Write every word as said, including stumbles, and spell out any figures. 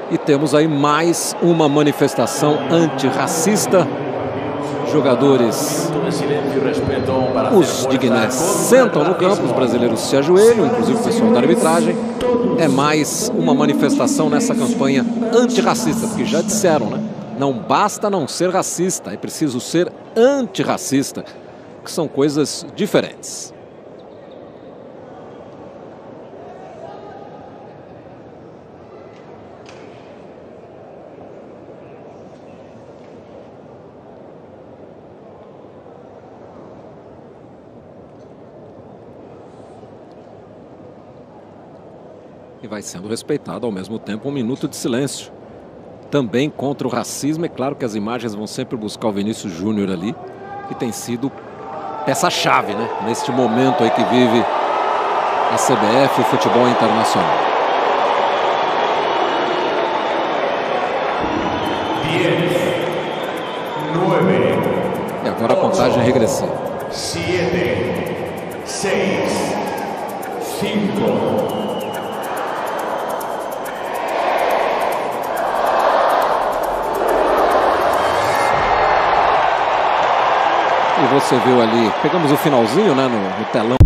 E temos aí mais uma manifestação antirracista. Jogadores, os de Guiné, sentam no campo, os brasileiros se ajoelham, inclusive o pessoal da arbitragem. É mais uma manifestação nessa campanha antirracista, porque já disseram, né? Não basta não ser racista, é preciso ser antirracista, que são coisas diferentes. E vai sendo respeitado ao mesmo tempo um minuto de silêncio. Também contra o racismo. É claro que as imagens vão sempre buscar o Vinícius Júnior ali, que tem sido peça-chave, né? Neste momento aí que vive a C B F, o futebol internacional. E agora a contagem é regressiva. sete, seis, cinco. E você viu ali, pegamos o finalzinho, né, no, no telão.